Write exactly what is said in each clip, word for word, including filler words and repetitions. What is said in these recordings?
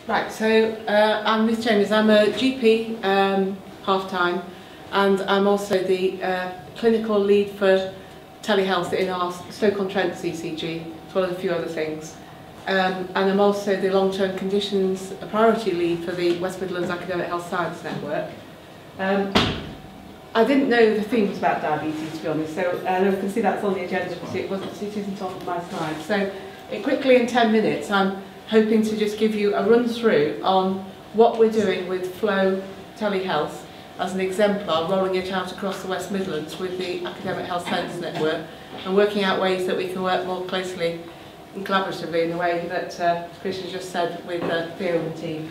Right, so uh, I'm Ruth Chambers. I'm a G P um, half-time, and I'm also the uh, clinical lead for telehealth in our Stoke-on-Trent C C G, as well as a few other things. Um, and I'm also the long-term conditions priority lead for the West Midlands Academic Health Science Network. Um, I didn't know the theme was about diabetes, to be honest, so uh, you can see that's on the agenda, but it, wasn't, it isn't on my slide. So it, quickly in ten minutes, I'm hoping to just give you a run through on what we're doing with Flow Telehealth as an exemplar, rolling it out across the West Midlands with the Academic Health Science Network, and working out ways that we can work more closely and collaboratively in the way that uh, Christian just said with uh, Theo and the team.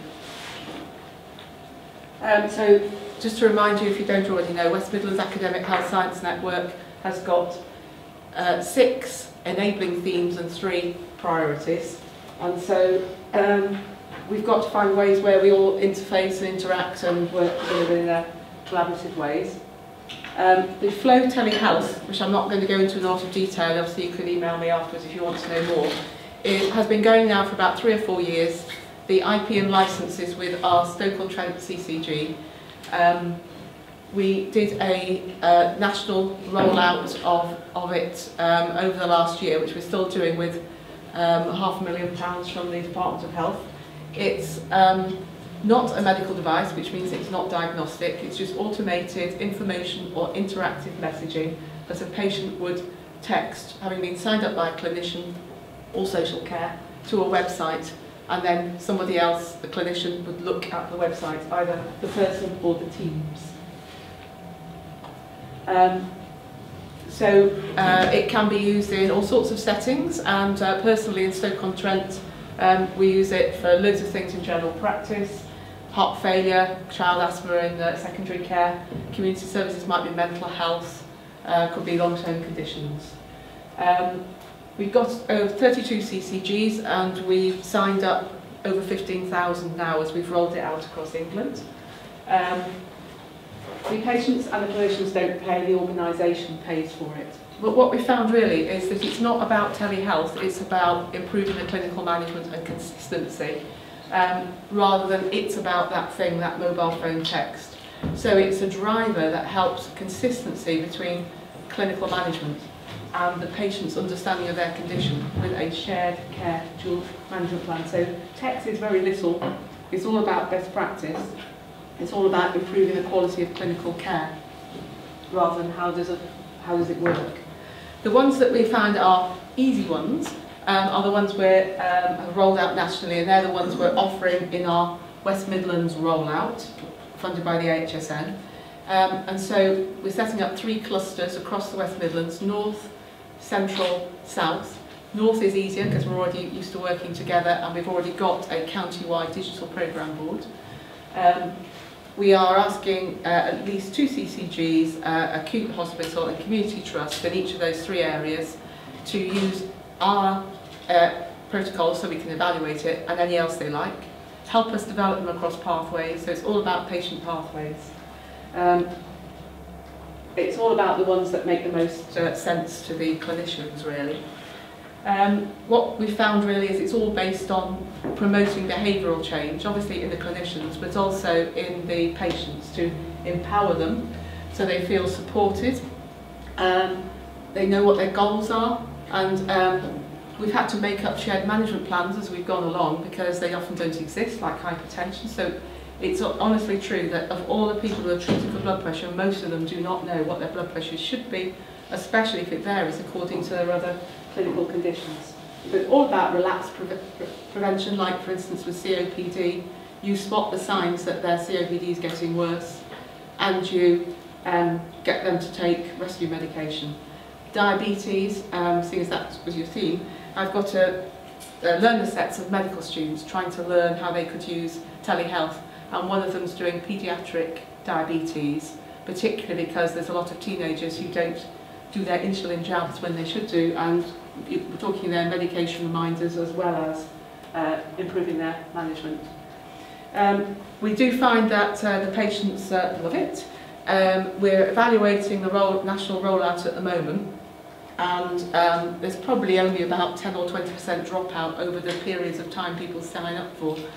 Um, so just to remind you, if you don't already know, West Midlands Academic Health Science Network has got uh, six enabling themes and three priorities. And so um, we've got to find ways where we all interface and interact and work together in uh, collaborative ways. Um, the Flow Telehealth, which I'm not going to go into a lot of detail, obviously you can email me afterwards if you want to know more, it has been going now for about three or four years. The I P and licenses with our Stoke-on-Trent C C G. Um, we did a uh, national rollout of, of it um, over the last year, which we're still doing with um, half a million pounds from the Department of Health. It's um, not a medical device, which means it's not diagnostic. It's just automated information or interactive messaging that a patient would text, having been signed up by a clinician or social care, to a website, and then somebody else, the clinician, would look at the website, either the person or the teams. Um, so uh, it can be used in all sorts of settings, and uh, personally in Stoke-on-Trent um, we use it for loads of things in general practice: heart failure, child asthma in uh, secondary care, community services might be mental health, uh, could be long-term conditions. Um, we've got over thirty-two C C Gs, and we've signed up over fifteen thousand now as we've rolled it out across England. Um, the patients and the clinicians don't pay, the organisation pays for it. But what we found really is that it's not about telehealth, it's about improving the clinical management and consistency, um, rather than it's about that thing, that mobile phone text. So it's a driver that helps consistency between clinical management and the patient's understanding of their condition with a shared care dual management plan. So text is very little, it's all about best practice, it's all about improving the quality of clinical care rather than how does it, how does it work. The ones that we found are easy ones um, are the ones we um, have rolled out nationally, and they're the ones we're offering in our West Midlands rollout, funded by the A H S N. Um, and so we're setting up three clusters across the West Midlands: North, Central, South. North is easier because we're already used to working together, and we've already got a county-wide digital programme board. Um, we are asking uh, at least two C C Gs, uh, acute hospital and community trust in each of those three areas to use our uh, protocol so we can evaluate it, and any else they like. Help us develop them across pathways, so it's all about patient pathways. Um, it's all about the ones that make the most uh, sense to the clinicians, really. Um, what we found really is it's all based on promoting behavioural change, obviously in the clinicians, but also in the patients, to empower them so they feel supported, um, they know what their goals are, and um, we've had to make up shared management plans as we've gone along because they often don't exist, like hypertension. So it's honestly true that of all the people who are treated for blood pressure, most of them do not know what their blood pressure should be, especially if it varies according to their other clinical conditions. But all about relapse pre pre prevention, like for instance with C O P D, you spot the signs that their C O P D is getting worse, and you um, get them to take rescue medication. Diabetes, um, seeing as that was your theme, I've got a, a learner sets of medical students trying to learn how they could use telehealth, and one of them's doing paediatric diabetes, particularly because there's a lot of teenagers who don't do their insulin jabs when they should do, and we're talking their medication reminders as well as uh, improving their management. Um, we do find that uh, the patients uh, love it. Um, we're evaluating the roll, national rollout at the moment, and um, there's probably only about ten or twenty percent dropout over the periods of time people sign up for.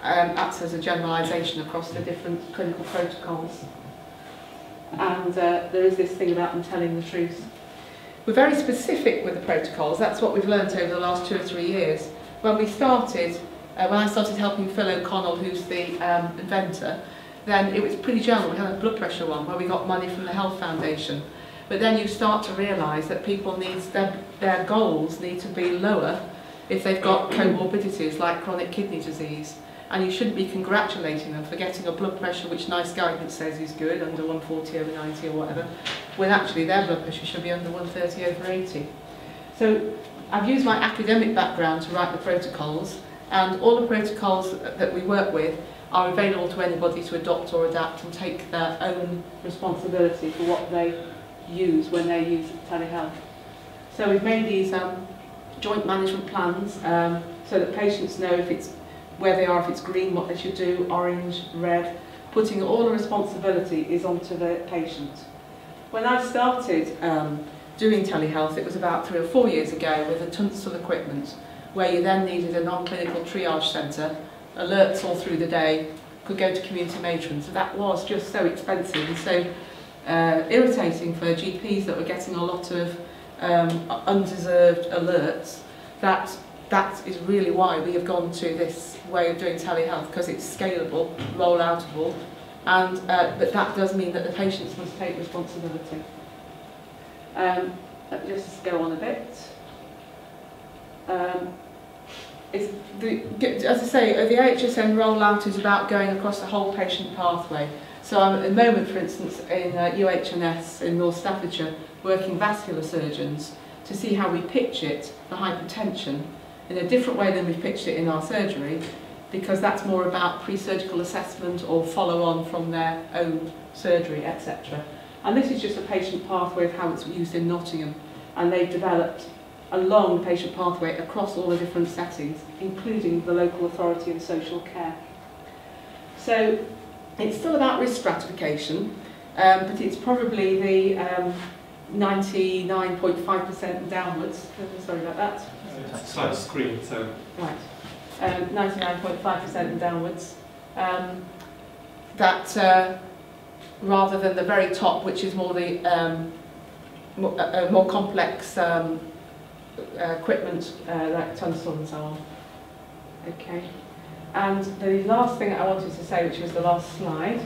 um, acts as a generalisation across the different clinical protocols. And uh, there is this thing about them telling the truth. We're very specific with the protocols. That's what we've learnt over the last two or three years. When we started, uh, when I started helping Phil O'Connell, who's the um, inventor, then it was pretty general. We had a blood pressure one where we got money from the Health Foundation. But then you start to realise that people need, their, their goals need to be lower if they've got comorbidities like chronic kidney disease. And you shouldn't be congratulating them for getting a blood pressure which nice guidance says is good, under one forty over ninety or whatever, when actually their blood pressure should be under one thirty over eighty. So I've used my academic background to write the protocols, and all the protocols that we work with are available to anybody to adopt or adapt and take their own responsibility for what they use when they use telehealth. So we've made these um, joint management plans um, so that patients know if it's where they are, if it's green, what they should do, orange, red. Putting all the responsibility is onto the patient. When I started um, doing telehealth, it was about three or four years ago with a Tunstall equipment, where you then needed a non-clinical triage centre, alerts all through the day, could go to community matrons. So that was just so expensive and so uh, irritating for G Ps that were getting a lot of um, undeserved alerts. That That is really why we have gone to this way of doing telehealth, because it's scalable, roll-outable, and uh, but that does mean that the patients must take responsibility. Um, let me just go on a bit. Um, it's the, as I say, the A H S N rollout is about going across the whole patient pathway. So I'm at the moment, for instance, in uh, U H N S in North Staffordshire, working vascular surgeons to see how we pitch it for hypertension in a different way than we've pitched it in our surgery, because that's more about pre-surgical assessment or follow-on from their own surgery, et cetera. And this is just a patient pathway of how it's used in Nottingham, and they've developed a long patient pathway across all the different settings, including the local authority and social care. So it's still about risk stratification, um, but it's probably the um, ninety-nine point five percent downwards. Sorry about that. It's like a screen, so... Right. Um, ninety-nine point five percent and downwards. Um, that, uh, rather than the very top, which is more the um, more, uh, more complex um, uh, equipment, uh, like Tunstall and so on. Okay. And the last thing I wanted to say, which was the last slide,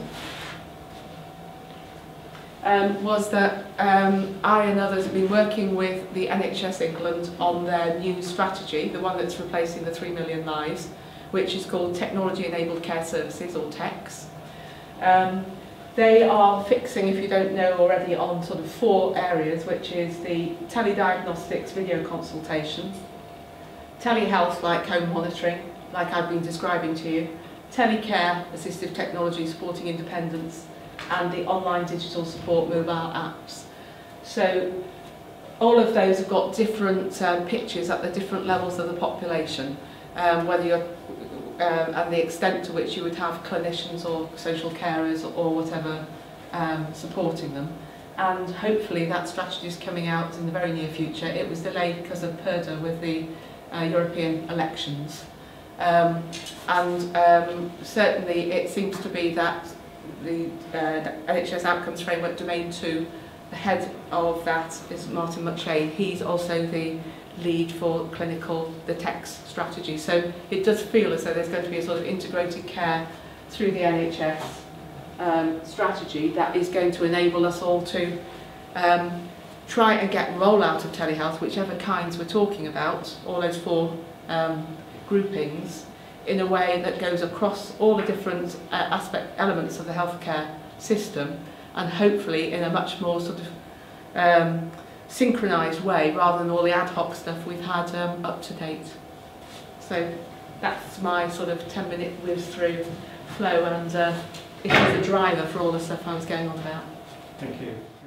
Um, was that um, I and others have been working with the N H S England on their new strategy, the one that's replacing the three million lives, which is called Technology Enabled Care Services, or T E C S. Um, they are fixing, if you don't know already, on sort of four areas, which is the telediagnostics video consultation, telehealth like home monitoring, like I've been describing to you, telecare assistive technology supporting independence, and the online digital support mobile apps. So all of those have got different um, pitches at the different levels of the population, um, whether you're, um, and the extent to which you would have clinicians or social carers or whatever um, supporting them. And hopefully that strategy is coming out in the very near future. It was delayed because of PERDA with the uh, European elections. Um, and um, certainly it seems to be that the uh, N H S Outcomes Framework Domain two, the head of that is Martin McShane. He's also the lead for clinical, the T E C S strategy. So it does feel as though there's going to be a sort of integrated care through the N H S um, strategy that is going to enable us all to um, try and get rollout of telehealth, whichever kinds we're talking about, all those four um, groupings, in a way that goes across all the different uh, aspect elements of the healthcare system, and hopefully in a much more sort of um, synchronised way, rather than all the ad hoc stuff we've had um, up to date. So that's my sort of ten minute whiz through flow, and uh, it was a driver for all the stuff I was going on about. Thank you.